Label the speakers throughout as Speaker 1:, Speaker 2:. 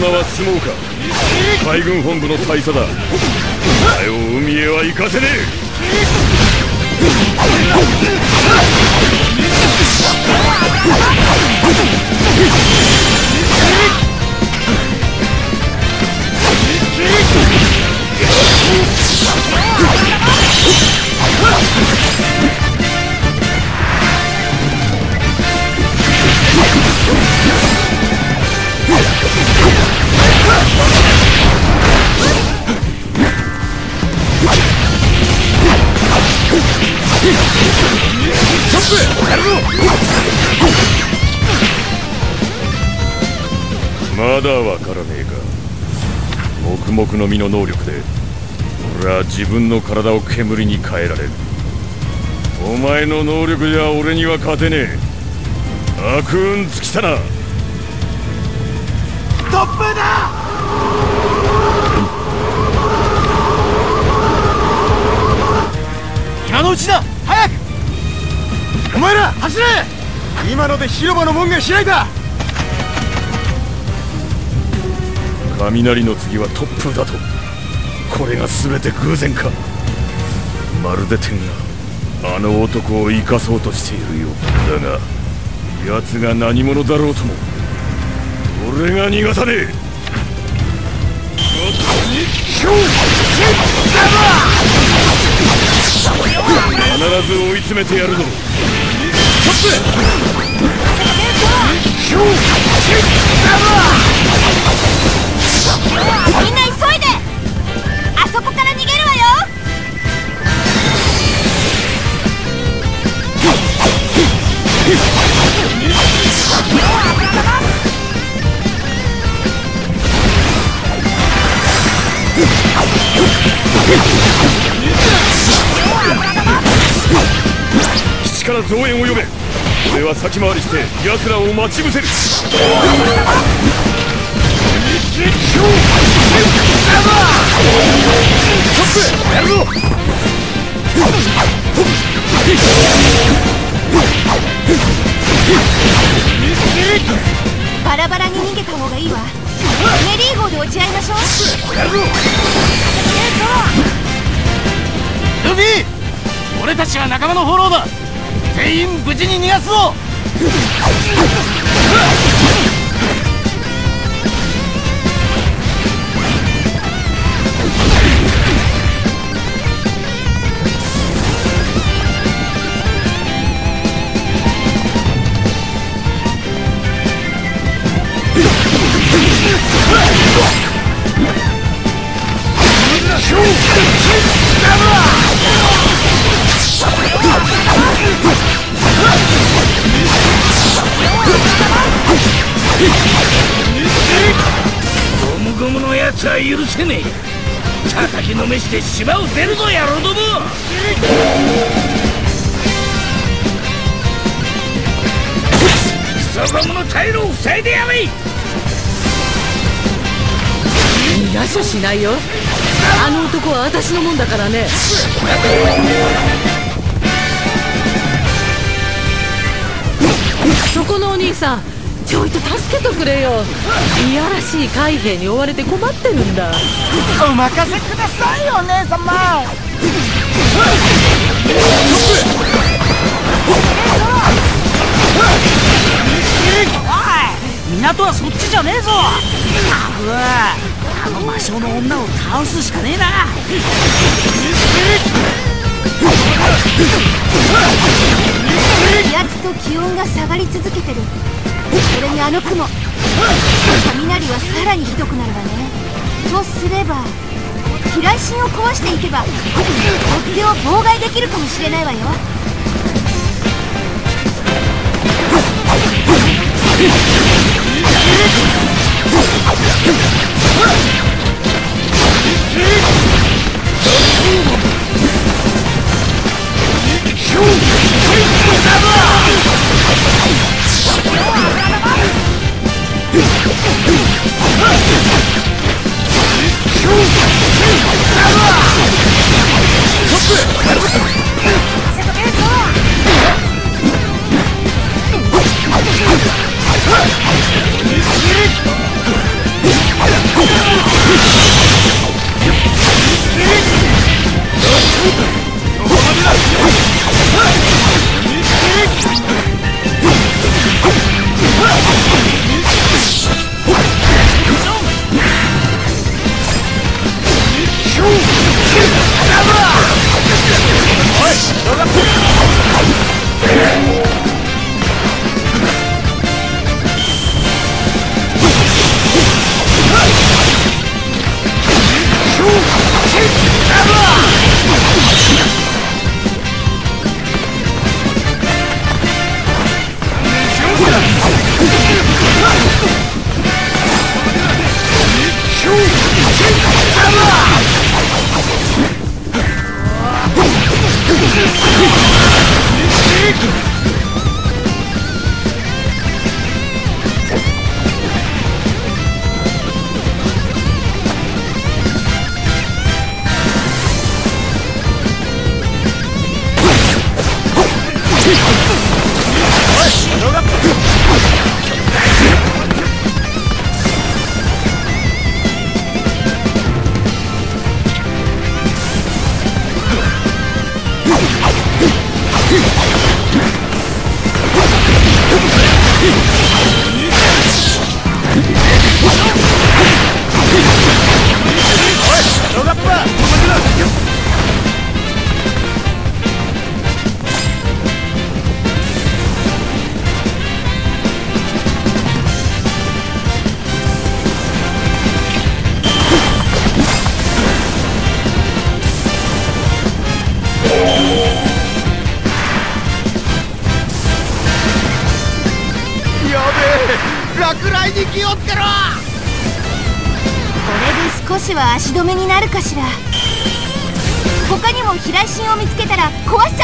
Speaker 1: 名は相撲か。海軍本部の大佐だ。お前を海へは行かせねえ。まだわからねえか。黙々の実の能力で俺は自分の体を煙に変えられる。お前の能力じゃ俺には勝てねえ。悪運尽きたな。突風だ。
Speaker 2: 今のうちだ。早くお前ら走れ。今ので広場の門が開いた。
Speaker 1: 雷の次は突風だと。これが全て偶然か。まるで天があの男を生かそうとしているようだが、奴が何者だろうとも俺が逃がさねえ。必ず追い詰めてやるぞ。
Speaker 3: みんな急いで。あそこから逃げるわよ。
Speaker 1: 基地から増援を呼べ。俺は先回りして奴らを待ち伏せる。
Speaker 3: バラバラに逃げた方がいいわ。メリー号で落ち合いましょう。
Speaker 2: ルフィ、俺たちは仲間のフォローだ。全員無事に逃がすぞ。ゴムゴムのやつは許せねえ。叩きのめして島を出るぞ野郎ども。クソゴムの退路を塞いでやれ。
Speaker 4: 逃がしゃしないよ。あの男は私のもんだからね。そこのお兄さん、ちょいと助けてくれよ。いやらしい海兵に追われて困ってるんだ。
Speaker 2: お任せくださいお姉様。おい、港はそっちじゃねえぞ。あの魔性の女を倒すしかねえな。
Speaker 3: 気圧と気温が下がり続けてる。それにあの雲、雷はさらにひどくなるわね。とすれば避雷針を壊していけば追っ手を妨害できるかもしれないわよ。
Speaker 5: 落雷に気をつけろ。
Speaker 3: これで少しは足止めになるかしら。他にも飛来神を見つけたら壊しちゃって。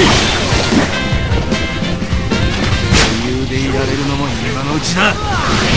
Speaker 2: 余裕でいられるのも今のうちだ。